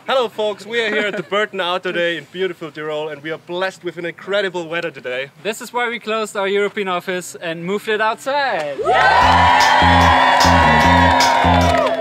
Hello folks, we are here at the Burton Outdoor Day in beautiful Tyrol and we are blessed with an incredible weather today. This is why we closed our European office and moved it outside. Yeah!